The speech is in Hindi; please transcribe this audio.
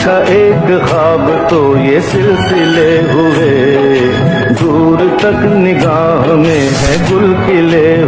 देखा एक ख्वाब तो ये सिलसिले हुए, दूर तक निगाह में है गुल खिले